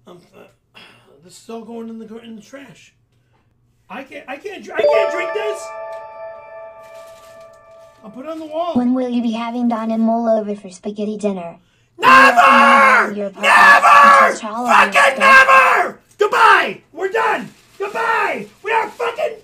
This is all going in the trash. I can't drink this. I'll put it on the wall. When will you be having Don and Mole over for spaghetti dinner? Never! Never! Fucking never! Goodbye! We're done! Goodbye! We are fucking